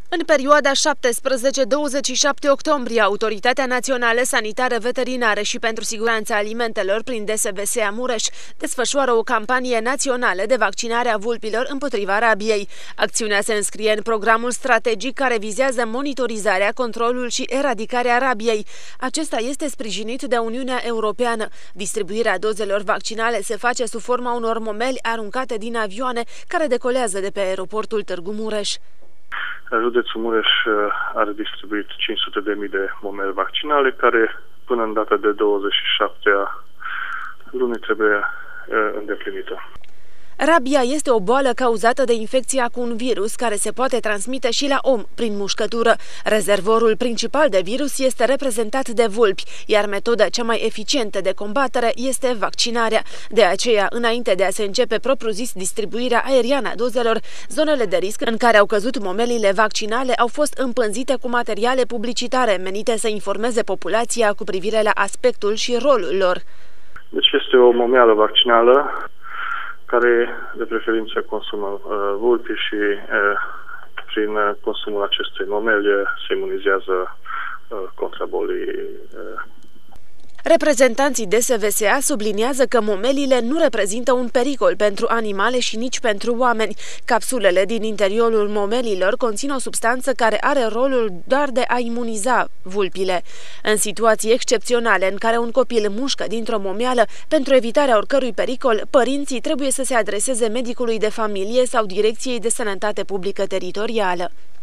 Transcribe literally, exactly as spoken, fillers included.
În perioada șaptesprezece douăzeci și șapte octombrie, Autoritatea Națională Sanitară Veterinară și pentru Siguranța Alimentelor prin D S V S A Mureș desfășoară o campanie națională de vaccinare a vulpilor împotriva rabiei. Acțiunea se înscrie în programul strategic care vizează monitorizarea, controlul și eradicarea rabiei. Acesta este sprijinit de Uniunea Europeană. Distribuirea dozelor vaccinale se face sub forma unor momeli aruncate din avioane care decolează de pe aeroportul Târgu Mureș. Județul Mureș are distribuit cinci sute de mii de momeli vaccinale, care până în data de douăzeci și șapte a lunii trebuie îndeplinită. Rabia este o boală cauzată de infecția cu un virus care se poate transmite și la om prin mușcătură. Rezervorul principal de virus este reprezentat de vulpi, iar metoda cea mai eficientă de combatere este vaccinarea. De aceea, înainte de a se începe propriu-zis distribuirea aeriană a dozelor, zonele de risc în care au căzut momelile vaccinale au fost împânzite cu materiale publicitare menite să informeze populația cu privire la aspectul și rolul lor. Deci este o momeală vaccinală care de preferință consumă uh, vulpii și uh, prin consumul acestei momeli se imunizează uh, contra bolii. Uh. Reprezentanții D S V S A subliniază că momelile nu reprezintă un pericol pentru animale și nici pentru oameni. Capsulele din interiorul momelilor conțin o substanță care are rolul doar de a imuniza vulpile. În situații excepționale în care un copil mușcă dintr-o momeală, pentru evitarea oricărui pericol, părinții trebuie să se adreseze medicului de familie sau Direcției de Sănătate Publică Teritorială.